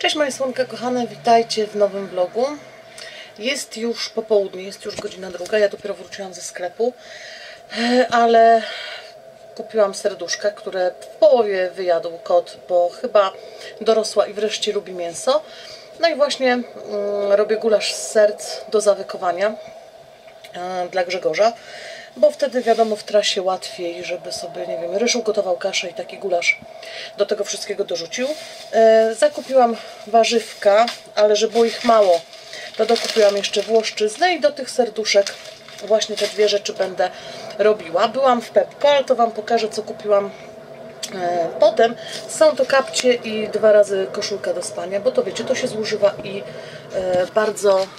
Cześć moje słonka kochane, witajcie w nowym vlogu. Jest już popołudnie, jest już godzina 2, ja dopiero wróciłam ze sklepu, ale kupiłam serduszka, które w połowie wyjadł kot, bo chyba dorosła i wreszcie lubi mięso. No i właśnie robię gulasz z serc do zawykowania dla Grzegorza, bo wtedy wiadomo w trasie łatwiej, żeby sobie, nie wiem, ryż ugotował kaszę i taki gulasz do tego wszystkiego dorzucił. Zakupiłam warzywka, ale że było ich mało, to dokupiłam jeszcze włoszczyznę i do tych serduszek właśnie te dwie rzeczy będę robiła. Byłam w Pepco, ale to Wam pokażę, co kupiłam potem. Są to kapcie i 2 razy koszulka do spania, bo to wiecie, to się zużywa i bardzo...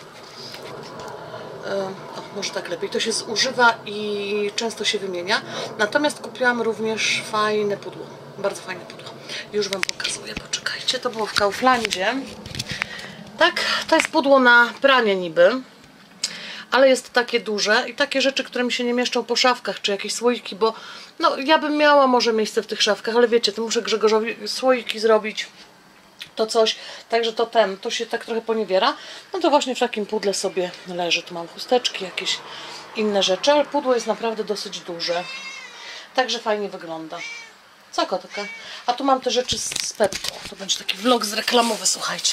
może tak lepiej, to się zużywa i często się wymienia. Natomiast kupiłam również fajne pudło, bardzo fajne pudło. Już Wam pokazuję, poczekajcie, to było w Kauflandzie. Tak, to jest pudło na pranie niby, ale jest takie duże i takie rzeczy, które mi się nie mieszczą po szafkach, czy jakieś słoiki, bo no ja bym miała może miejsce w tych szafkach, ale wiecie, to muszę Grzegorzowi słoiki zrobić, to coś, także to się tak trochę poniewiera. No to właśnie w takim pudle sobie leży. Tu mam chusteczki, jakieś inne rzeczy, ale pudło jest naprawdę dosyć duże. Także fajnie wygląda. Co kotka? A tu mam te rzeczy z Pepco. To będzie taki vlog reklamowy, słuchajcie.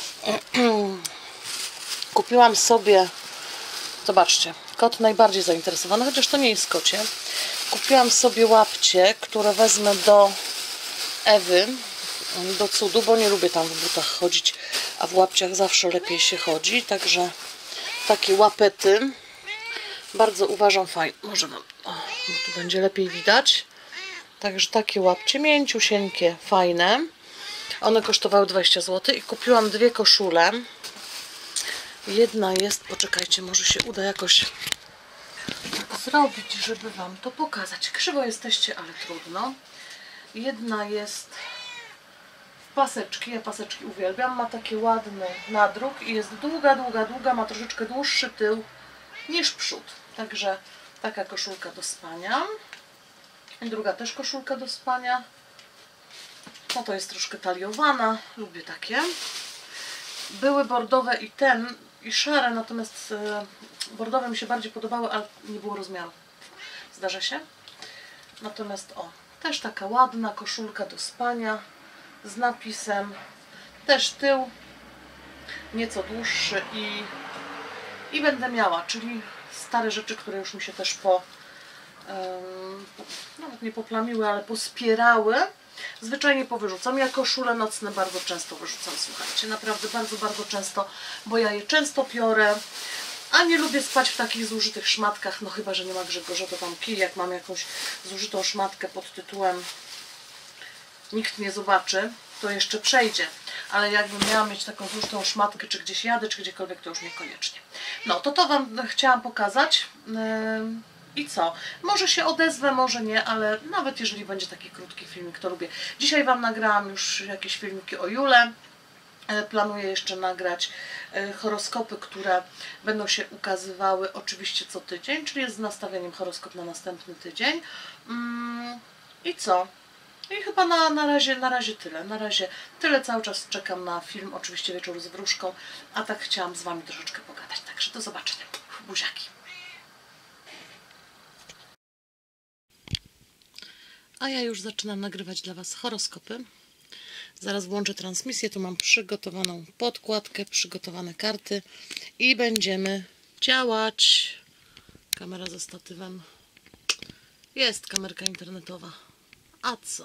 Kupiłam sobie, zobaczcie, kot najbardziej zainteresowany, chociaż to nie jest kocie. Kupiłam sobie łapcie, które wezmę do Ewy, do cudu, bo nie lubię tam w butach chodzić, a w łapciach zawsze lepiej się chodzi, także takie łapety bardzo uważam fajne, może wam, bo tu będzie lepiej widać, także takie łapcie, mięciusieńkie, fajne, one kosztowały 20 zł i kupiłam 2 koszule, jedna jest, poczekajcie, może się uda jakoś tak zrobić, żeby Wam to pokazać, krzywo jesteście, ale trudno, jedna jest paseczki, ja paseczki uwielbiam, ma taki ładny nadruk i jest długa, ma troszeczkę dłuższy tył niż przód, także taka koszulka do spania. I druga też koszulka do spania, no to jest troszkę taliowana, lubię takie. Były bordowe i szare, natomiast bordowe mi się bardziej podobały, ale nie było rozmiaru, zdarza się. Natomiast też taka ładna koszulka do spania z napisem, też tył nieco dłuższy i będę miała, czyli stare rzeczy, które już mi się też nawet nie poplamiły, ale pospierały, zwyczajnie powyrzucam. Ja koszule nocne bardzo często wyrzucam, słuchajcie, naprawdę bardzo często, bo ja je często piorę, a nie lubię spać w takich zużytych szmatkach, no chyba że nie ma Grzegorza, to tam kij, jak mam jakąś zużytą szmatkę pod tytułem nikt nie zobaczy, to jeszcze przejdzie, ale jakbym miała mieć taką zużytą szmatkę, czy gdzieś jadę, czy gdziekolwiek, to już niekoniecznie. No, to Wam chciałam pokazać. I co? Może się odezwę, może nie, ale nawet jeżeli będzie taki krótki filmik, to lubię. Dzisiaj Wam nagrałam już jakieś filmiki o Jule. Planuję jeszcze nagrać horoskopy, które będą się ukazywały oczywiście co tydzień, czyli jest z nastawieniem horoskop na następny tydzień. I co? I chyba na razie tyle. Na razie tyle, cały czas czekam na film, oczywiście Wieczór z wróżką, a tak chciałam z Wami troszeczkę pogadać. Także do zobaczenia. Buziaki. A ja już zaczynam nagrywać dla Was horoskopy. Zaraz włączę transmisję, tu mam przygotowaną podkładkę, przygotowane karty i będziemy działać. Kamera ze statywem. Jest kamerka internetowa. A co?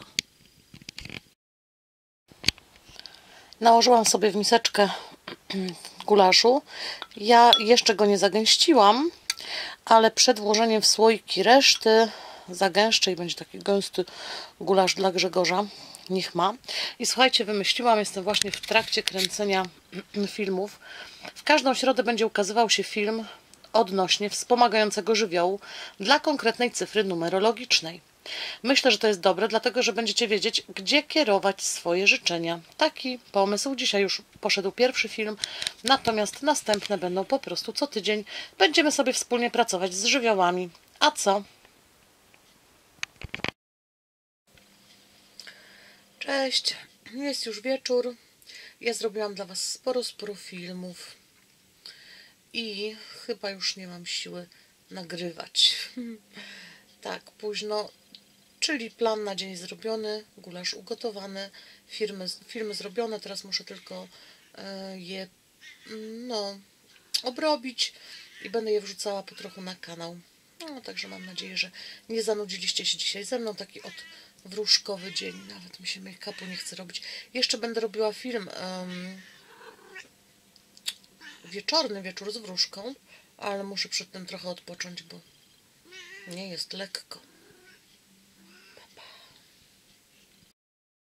Nałożyłam sobie w miseczkę gulaszu. Ja jeszcze go nie zagęściłam, ale przed włożeniem w słoiki reszty zagęszczę i będzie taki gęsty gulasz dla Grzegorza. Niech ma. I słuchajcie, wymyśliłam, jestem właśnie w trakcie kręcenia filmów. W każdą środę będzie ukazywał się film odnośnie wspomagającego żywiołu dla konkretnej cyfry numerologicznej. Myślę, że to jest dobre, dlatego że będziecie wiedzieć, gdzie kierować swoje życzenia. Taki pomysł. Dzisiaj już poszedł pierwszy film, natomiast następne będą po prostu co tydzień. Będziemy sobie wspólnie pracować z żywiołami. A co? Cześć, jest już wieczór. Ja zrobiłam dla Was sporo filmów i chyba już nie mam siły nagrywać. Tak, późno, czyli plan na dzień zrobiony, gulasz ugotowany, filmy zrobione, teraz muszę tylko je obrobić i będę je wrzucała po trochu na kanał. No, także mam nadzieję, że nie zanudziliście się dzisiaj ze mną. Taki wróżkowy dzień. Nawet mi się make-upu nie chce robić. Jeszcze będę robiła film wieczorny, wieczór z wróżką, ale muszę przed tym trochę odpocząć, bo nie jest lekko.